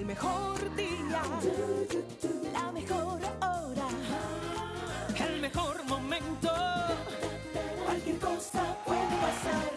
mejor día, la mejor hora, el mejor momento. Cualquier cosa puede pasar.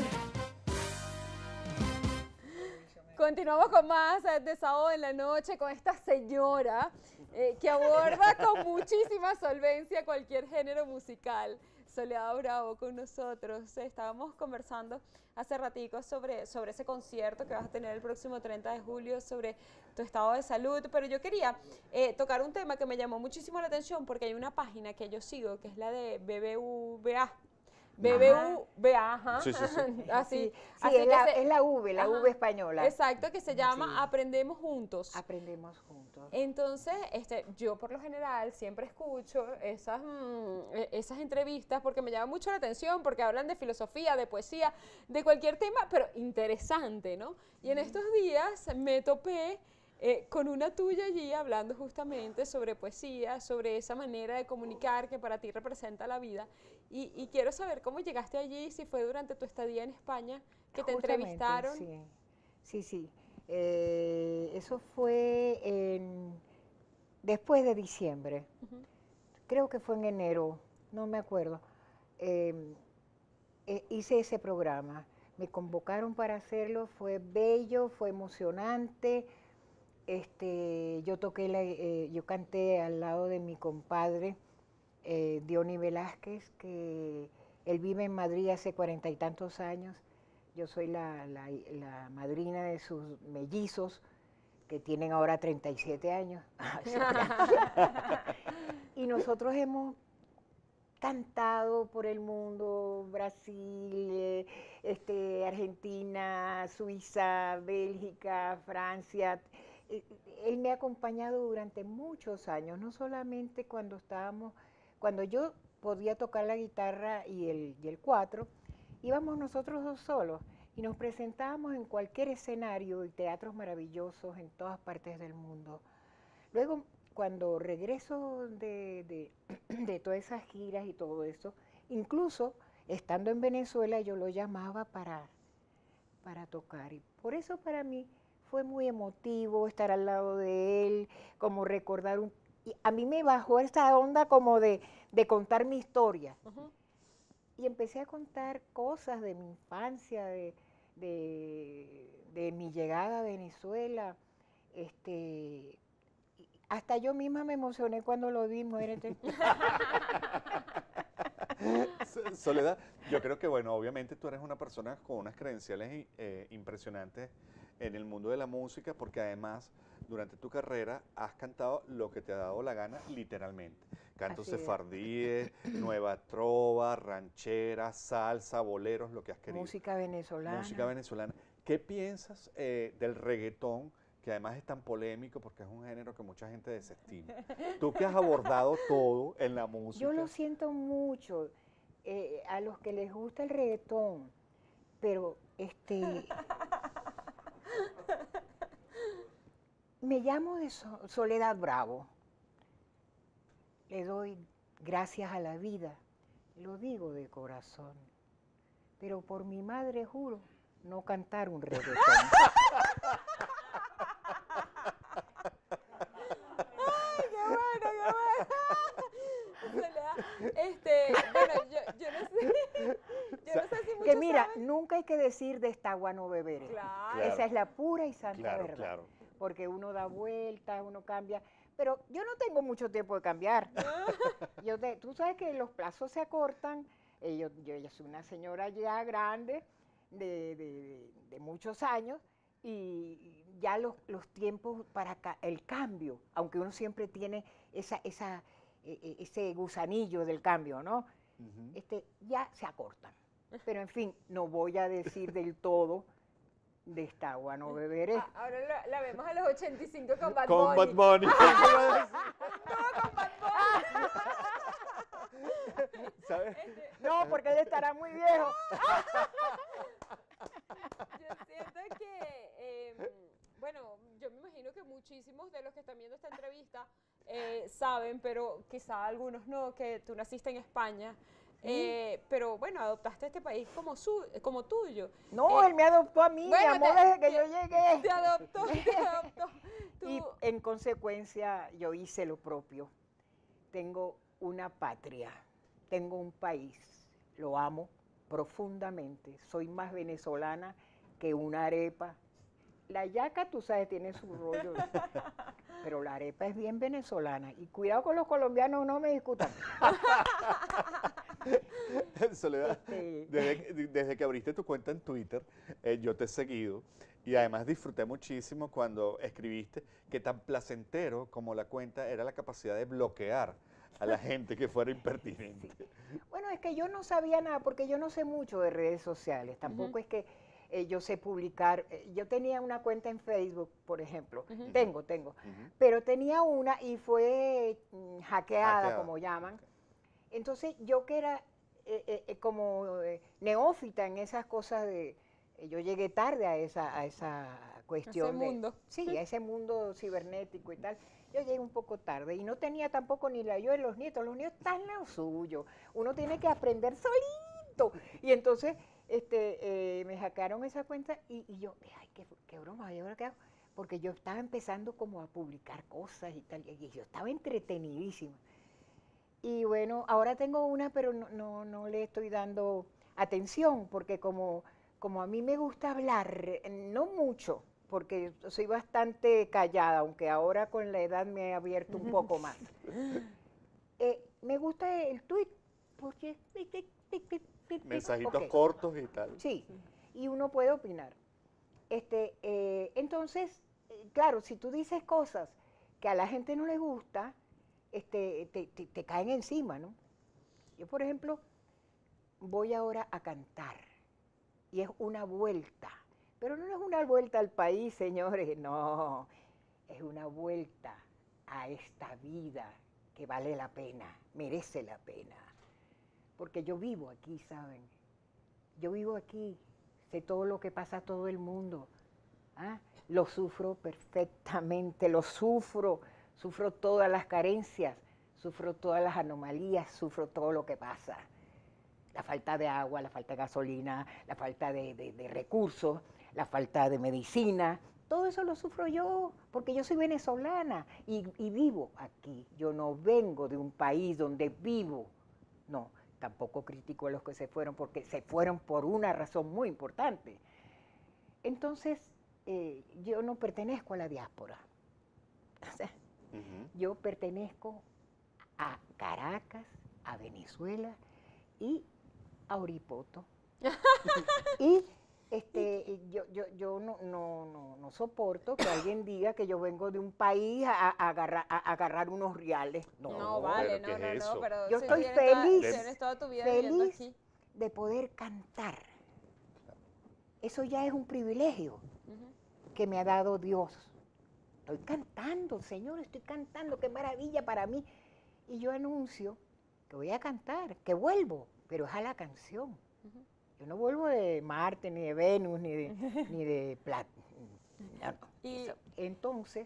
Continuamos con más de Sábado en la Noche con esta señora que aborda con muchísima solvencia cualquier género musical. Soledad Bravo con nosotros. Estábamos conversando hace ratico sobre ese concierto que vas a tener el próximo 30 de julio, sobre tu estado de salud, pero yo quería tocar un tema que me llamó muchísimo la atención porque hay una página que yo sigo que es la de BBVA. BBVA, ajá. Sí, sí, sí. Así, Sí, así es, que la V, la ajá, V española. Exacto, que se llama Sí. Aprendemos Juntos. Aprendemos juntos. Entonces, yo por lo general siempre escucho esas entrevistas porque me llama mucho la atención, porque hablan de filosofía, de poesía, de cualquier tema, pero interesante, ¿no? Y en estos días me topé con una tuya allí hablando justamente sobre poesía, sobre esa manera de comunicar que para ti representa la vida. Y quiero saber cómo llegaste allí, si fue durante tu estadía en España que te Justamente, entrevistaron. Sí. Eso fue después de diciembre. Creo que fue en enero, no me acuerdo. Hice ese programa. Me convocaron para hacerlo, fue bello, fue emocionante. Yo canté al lado de mi compadre, Diony Velázquez, que él vive en Madrid hace 40 y tantos años. Yo soy la madrina de sus mellizos, que tienen ahora 37 años. Y nosotros hemos cantado por el mundo, Brasil, Argentina, Suiza, Bélgica, Francia. Él me ha acompañado durante muchos años, no solamente cuando yo podía tocar la guitarra y el cuatro, íbamos nosotros dos solos y nos presentábamos en cualquier escenario y teatros maravillosos en todas partes del mundo. Luego, cuando regreso de todas esas giras y todo eso, incluso estando en Venezuela yo lo llamaba para tocar. Y por eso para mí fue muy emotivo estar al lado de él, como recordar y a mí me bajó esta onda como de contar mi historia. Y empecé a contar cosas de mi infancia, de mi llegada a Venezuela. Hasta yo misma me emocioné cuando lo vi, muérete. Soledad, yo creo que, bueno, obviamente tú eres una persona con unas credenciales impresionantes en el mundo de la música, porque además, durante tu carrera, has cantado lo que te ha dado la gana, literalmente. Cantos sefardíes, nueva trova, ranchera, salsa, boleros, lo que has querido. Música venezolana. Música venezolana. ¿Qué piensas del reggaetón, que además es tan polémico porque es un género que mucha gente desestima? Tú que has abordado todo en la música. Yo lo siento mucho a los que les gusta el reggaetón, pero me llamo de Soledad Bravo. Le doy gracias a la vida, lo digo de corazón, pero por mi madre juro no cantar un reggaetón. Bueno, yo no sé si muchos Que mira, saben. nunca hay que decir de esta agua no beberé. Claro. Esa es la pura y santa verdad. Claro. Porque uno da vueltas, uno cambia. Pero yo no tengo mucho tiempo de cambiar. Tú sabes que los plazos se acortan. Yo ya soy una señora ya grande, de muchos años, y ya los tiempos para el cambio, aunque uno siempre tiene ese gusanillo del cambio, ¿no? Ya se acortan. Pero en fin, no voy a decir del todo de esta agua no beberé. Ahora la vemos a los 85 con Bad Con Bunny. Bad Bunny. Todo con Bad Bunny. ¿Sabes? No, porque él estará muy viejo. Yo siento que, bueno, yo me imagino que muchísimos de los que están viendo esta entrevista saben, pero quizá algunos no, que tú naciste en España. Pero bueno, adoptaste este país como tuyo. No, él me adoptó a mí, bueno, me amó desde que yo llegué. Te adoptó. en consecuencia, yo hice lo propio. Tengo una patria, tengo un país, lo amo profundamente. Soy más venezolana que una arepa. La yaca, tú sabes, tiene su rollo, pero la arepa es bien venezolana. Y cuidado con los colombianos, no me discutan. Soledad, desde que abriste tu cuenta en Twitter, yo te he seguido y además disfruté muchísimo cuando escribiste que tan placentero como la cuenta era la capacidad de bloquear a la gente que fuera impertinente. Sí. Bueno, es que yo no sabía nada, porque yo no sé mucho de redes sociales, tampoco es que yo sé publicar. Yo tenía una cuenta en Facebook, por ejemplo, tengo, pero tenía una y fue hackeada, como llaman. Entonces yo que era como neófita en esas cosas de... yo llegué tarde a esa cuestión. Ese mundo. Sí, a ese mundo cibernético y tal. Yo llegué un poco tarde y no tenía tampoco ni la yo de los nietos están en lo suyo. Uno tiene que aprender solito. Y entonces me hackearon esa cuenta y yo, ay, qué broma, ¿y ahora qué hago? Porque yo estaba empezando como a publicar cosas y tal, y yo estaba entretenidísima. Y bueno, ahora tengo una, pero no le estoy dando atención, porque como a mí me gusta hablar, no mucho, porque soy bastante callada, aunque ahora con la edad me he abierto un poco más. Me gusta el tuit, porque... Mensajitos cortos y tal. Sí, y uno puede opinar. Entonces, claro, si tú dices cosas que a la gente no le gusta, te caen encima, ¿no? Yo, por ejemplo, voy ahora a cantar, y es una vuelta, pero no es una vuelta al país, señores, no, es una vuelta a esta vida que vale la pena, merece la pena, porque yo vivo aquí, ¿saben? Yo vivo aquí, sé todo lo que pasa a todo el mundo, ¿ah? Lo sufro perfectamente, lo sufro todas las carencias, sufro todas las anomalías, sufro todo lo que pasa. La falta de agua, la falta de gasolina, la falta de recursos, la falta de medicina, todo eso lo sufro yo, porque yo soy venezolana y vivo aquí. Yo no vengo de un país donde vivo, no, tampoco critico a los que se fueron, porque se fueron por una razón muy importante. Entonces, yo no pertenezco a la diáspora. O sea, yo pertenezco a Caracas, a Venezuela y a Oripoto. Y yo no soporto que alguien diga que yo vengo de un país a agarrar unos reales. No, vale, ¿pero qué es eso? pero yo si estoy tienes toda tu vida viviendo feliz aquí. de poder cantar. Eso ya es un privilegio que me ha dado Dios. Estoy cantando, Señor, estoy cantando, qué maravilla para mí. Y yo anuncio que voy a cantar, que vuelvo, pero es a la canción. Yo no vuelvo de Marte, ni de Venus, ni de Plata. No. Entonces,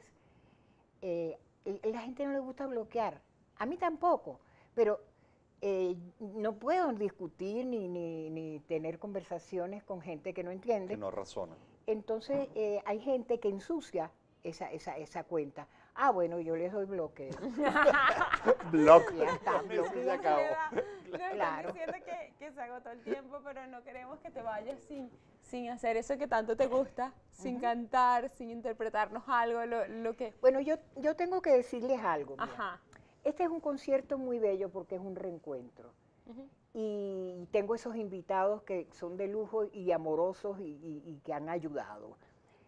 la gente no le gusta bloquear. A mí tampoco, pero no puedo discutir ni tener conversaciones con gente que no entiende. Que no razona. Entonces, hay gente que ensucia esa cuenta. Ah, bueno, yo les doy bloque. Bloque. Ya está, bloque, Se ya acabó. Nos están Claro. diciendo que se agotó el tiempo, pero no queremos que te vayas sin hacer eso que tanto te gusta, sin cantar, sin interpretarnos algo, lo que... Bueno, yo tengo que decirles algo. Mira. Ajá. Este es un concierto muy bello porque es un reencuentro. Y tengo esos invitados que son de lujo y amorosos y que han ayudado.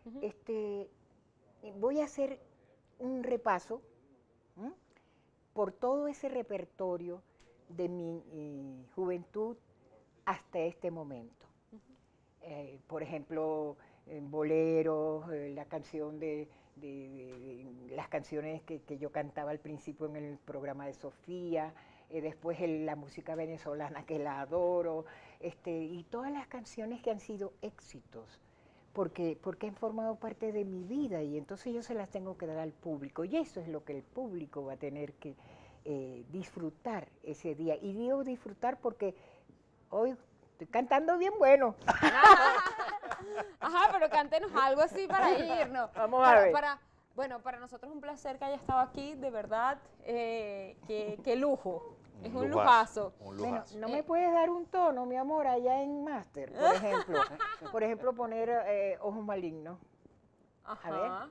Voy a hacer un repaso por todo ese repertorio de mi juventud hasta este momento. Por ejemplo, boleros, la canción las canciones que yo cantaba al principio en el programa de Sofía, después la música venezolana que la adoro, y todas las canciones que han sido éxitos, porque han formado parte de mi vida y entonces yo se las tengo que dar al público y eso es lo que el público va a tener que disfrutar ese día. Y digo disfrutar porque hoy estoy cantando bien bueno. Ajá, pero cántenos algo así para irnos. Vamos a ver. Bueno, para nosotros es un placer que haya estado aquí, de verdad, qué lujo, es un lujazo. Un Bueno, lujazo. ¿no me puedes dar un tono, mi amor, allá en máster, por ejemplo? Por ejemplo, poner Ojos Malignos. Ajá.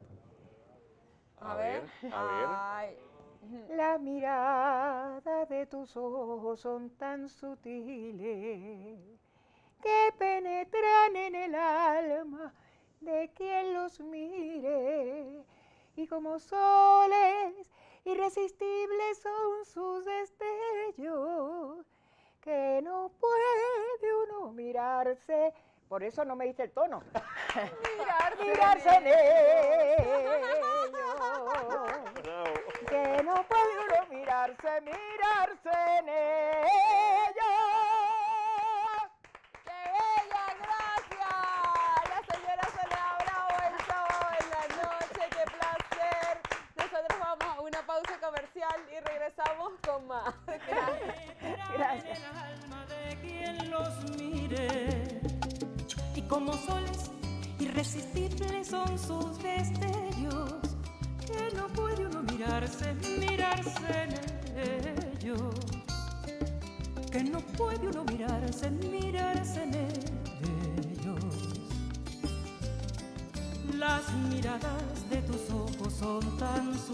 A ver. Ay. La mirada de tus ojos son tan sutiles que penetran en el alma de quien los mire, y como soles irresistibles son sus destellos, que no puede uno mirarse. Por eso no me diste el tono. Mirarse en ellos. Que no puede uno mirarse en ellos. ¡Qué bella! ¡Gracias! La señora Soledad Bravo en Sábado en la Noche. ¡Qué placer! Nosotros vamos a una pausa comercial y regresamos con más. Gracias. El alma de quien los mire, y como soles irresistibles son sus destellos, que no puede uno mirarse en ellos, que no puede uno mirarse en ellos. Las miradas de tus ojos son tan